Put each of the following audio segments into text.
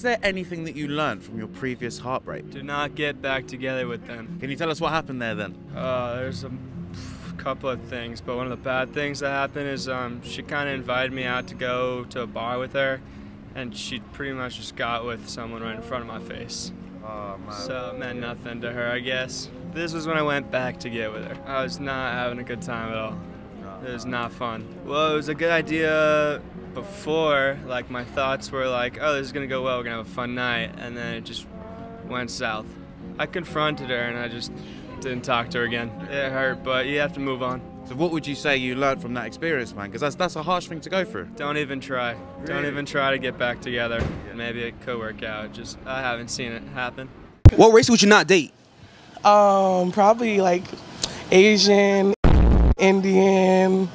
there anything that you learned from your previous heartbreak? Do not get back together with them. Can you tell us what happened there then? There's a couple of things, but one of the bad things that happened is she kind of invited me out to go to a bar with her, and she pretty much just got with someone right in front of my face. Oh, man. So it meant nothing to her, I guess. This was when I went back to get with her. I was not having a good time at all. It was not fun. Well, it was a good idea before. Like, my thoughts were like, oh, this is gonna go well, we're gonna have a fun night, and then it just went south. I confronted her and I just didn't talk to her again. It hurt, but you have to move on. So what would you say you learned from that experience, man? Because that's a harsh thing to go through. Don't even try. Really? Don't even try to get back together. Yeah. Maybe it could work out. Just, I haven't seen it happen. What race would you not date? Probably like Asian, Indian.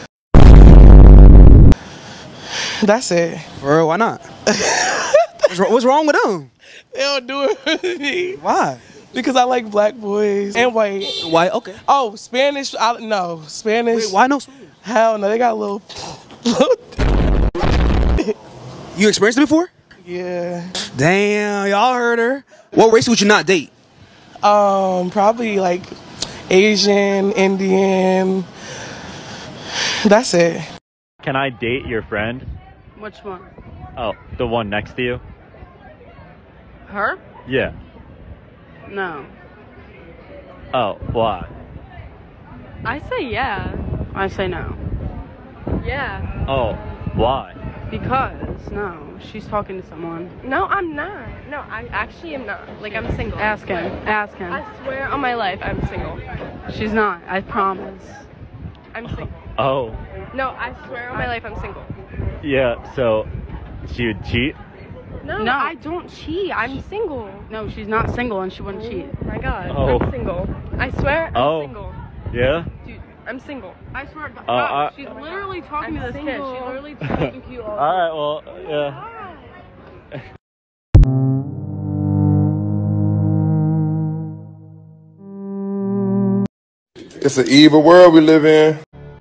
That's it. Bro, why not? What's wrong with them? They don't do it with me. Why? Because I like black boys and white. White, okay. Oh, Spanish, no. Spanish. Wait, why no Spanish? Hell no, they got a little You experienced it before? Yeah. Damn, y'all heard her. What race would you not date? Probably like Asian, Indian. That's it. Can I date your friend? Which one? Oh, the one next to you? Her? Yeah. No. Oh, why? I say yeah. I say no. Yeah. Oh, why? Because, no. She's talking to someone. No, I'm not. No, I actually am not. Like, I'm single. Ask him. Ask him. I swear on my life, I'm single. She's not. I promise. I'm single. Oh. No, I swear on my life, I'm single. Yeah, so she would cheat? No, I don't cheat. I'm single. No, she's not single and she wouldn't cheat. Oh my God. Oh. I'm single. I swear I'm single. Yeah? Dude, I'm single. I swear to God. She's literally talking to this kid. She's literally talking to you all. Alright, well, yeah. It's an evil world we live in.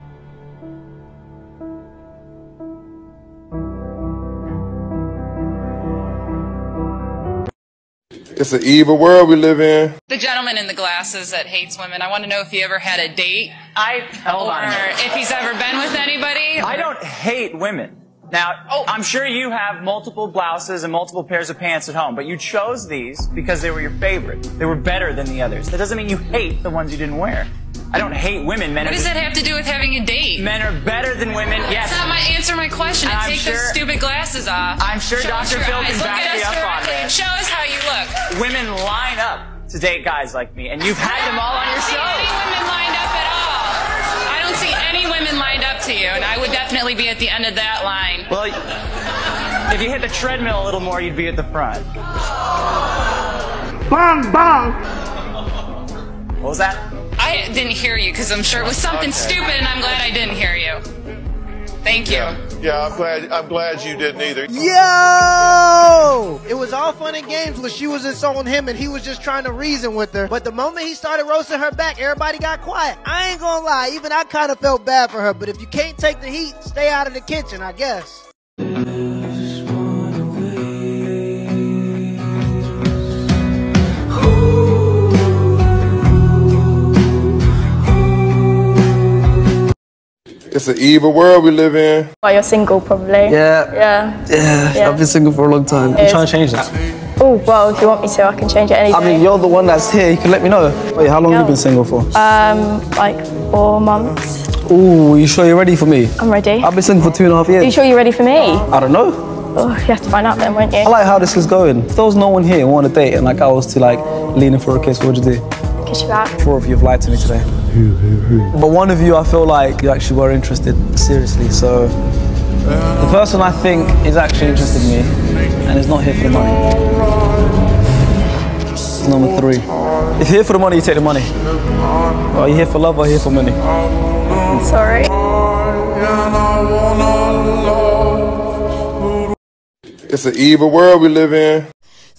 It's an evil world we live in. The gentleman in the glasses that hates women, I want to know if he ever had a date. Hold on. Or if he's ever been with anybody. I don't hate women. Now, I'm sure you have multiple blouses and multiple pairs of pants at home, but you chose these because they were your favorite. They were better than the others. That doesn't mean you hate the ones you didn't wear. I don't hate women. What does that have to do with having a date? Men are better than women. Yes. That's not answer my question. Take those stupid glasses off. I'm sure Dr. Phil can back me up on that. And show us how you look. Women line up to date guys like me, and you've had them all on your show. I don't see any women lined up at all. I don't see any women lined up to you, and I would definitely be at the end of that line. Well, if you hit the treadmill a little more, you'd be at the front. Bang, bang. What was that? I didn't hear you because I'm sure it was something stupid, and I'm glad I didn't hear you. Thank you. Yeah, I'm glad you didn't either. Yo! It was all fun and games when she was insulting him and he was just trying to reason with her. But the moment he started roasting her back, everybody got quiet. I ain't gonna lie, even I kind of felt bad for her. But if you can't take the heat, stay out of the kitchen, I guess. It's an evil world we live in. Well, you're single, probably. Yeah, I've been single for a long time. I'm trying to change that. Oh, well, if you want me to, I can change it anytime. I mean, you're the one that's here. You can let me know. Wait, how long have you been single for? Like 4 months. Ooh, you sure you're ready for me? I'm ready. I've been single for 2.5 years. Are you sure you're ready for me? I don't know. Oh, you have to find out then, won't you? I like how this is going. If there was no one here who wanted a date and like I was to like lean in for a kiss, what would you do? Kiss you back. 4 of you have lied to me today. But one of you, I feel like you actually were interested, seriously. So the person I think is actually interested in me and is not here for the money. Number 3. If you're here for the money, you take the money. Are you here for love or here for money? I'm sorry. It's an evil world we live in.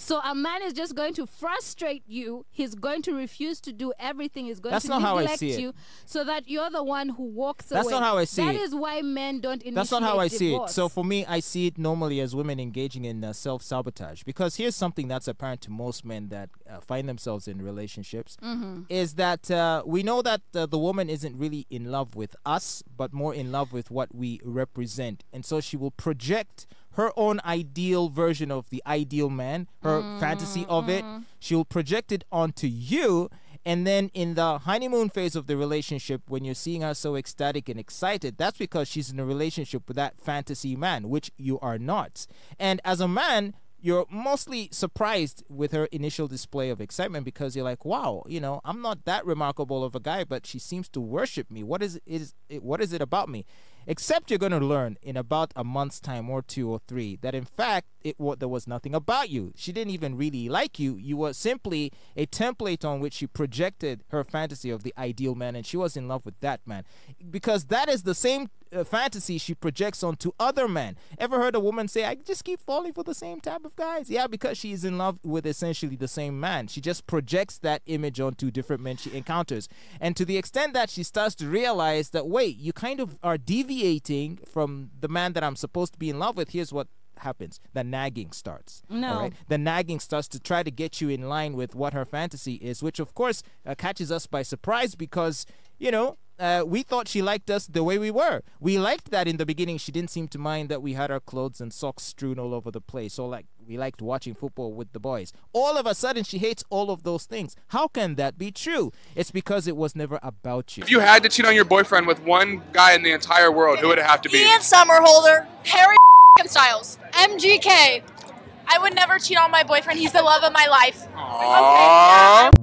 So a man is just going to frustrate you. He's going to refuse to do everything. He's going That's to not how I neglect see it. you so that you're the one who walks away. That's not how I see That it. is why men don't initiate That's not how I see it. divorce. So for me, I see it normally as women engaging in self-sabotage. Because here's something that's apparent to most men that find themselves in relationships, is that we know that the woman isn't really in love with us, but more in love with what we represent. And so she will project her own ideal version of the ideal man, her fantasy of it. She'll project it onto you. And then in the honeymoon phase of the relationship, when you're seeing her so ecstatic and excited, that's because she's in a relationship with that fantasy man, which you are not. And as a man, you're mostly surprised with her initial display of excitement because you're like, wow, you know, I'm not that remarkable of a guy, but she seems to worship me. What is it about me? Except you're going to learn in about a month's time or 2 or 3 that in fact there was nothing about you. She didn't even really like you. You were simply a template on which she projected her fantasy of the ideal man, and she was in love with that man because that is the same fantasy she projects onto other men. Ever heard a woman say, I just keep falling for the same type of guys? Yeah, because she is in love with essentially the same man. She just projects that image onto different men she encounters. And to the extent that she starts to realize that, wait, you kind of are deviating from the man that I'm supposed to be in love with, here's what happens. The nagging starts. No. All right? The nagging starts to try to get you in line with what her fantasy is, which of course catches us by surprise because, you know, we thought she liked us the way we were. We liked that in the beginning. She didn't seem to mind that we had our clothes and socks strewn all over the place. So like we liked watching football with the boys. All of a sudden she hates all of those things. How can that be true? It's because it was never about you. If you had to cheat on your boyfriend with one guy in the entire world, who would it have to be? Ian Somerhalder, Harry Styles, MGK. I would never cheat on my boyfriend. He's the love of my life. Aww. Okay.